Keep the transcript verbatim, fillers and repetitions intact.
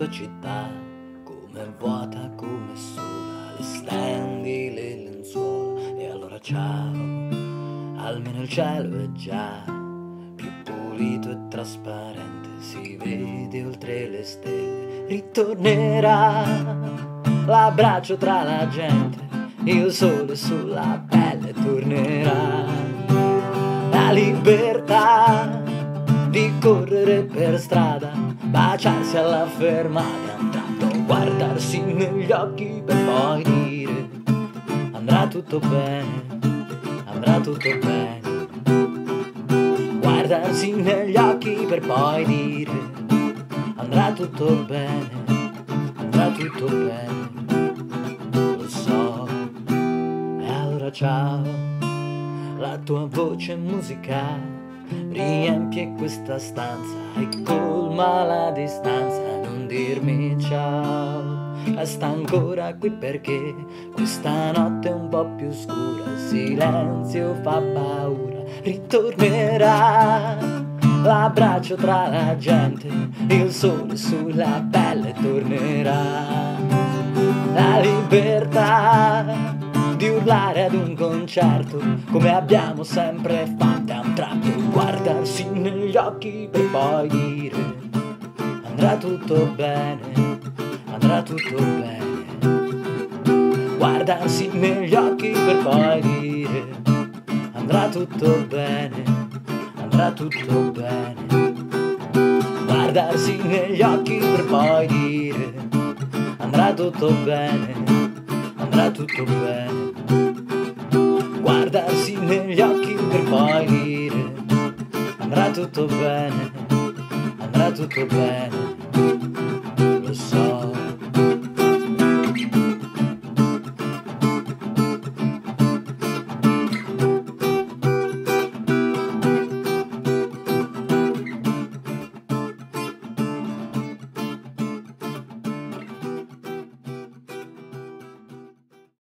tua città, come vuota, come sola, le stendi le lenzuola, e allora ciao, almeno il cielo è già più pulito e trasparente, si vede oltre le stelle, ritornerà l'abbraccio tra la gente, il sole sulla pelle tornerà, la libertà di correre per strada, baciarsi alla fermata, un tratto guardarsi negli occhi per poi dire andrà tutto bene, andrà tutto bene, guardarsi negli occhi per poi dire andrà tutto bene, andrà tutto bene, lo so. E allora ciao, la tua voce musicale riempie questa stanza e colma la distanza, non dirmi ciao, resta ancora qui perché questa notte è un po' più scura, il silenzio fa paura, ritornerà l'abbraccio tra la gente, il sole sulla pelle tornerà, la libertà di urlare ad un concerto come abbiamo sempre fatto, a un tratto guardarsi negli occhi per poi dire andrà tutto bene, andrà tutto bene, guardarsi negli occhi per poi dire andrà tutto bene, andrà tutto bene, guardarsi negli occhi per poi dire andrà tutto bene, andrà tutto bene, guardarsi negli occhi per poi dire andrà tutto bene, andrà tutto bene.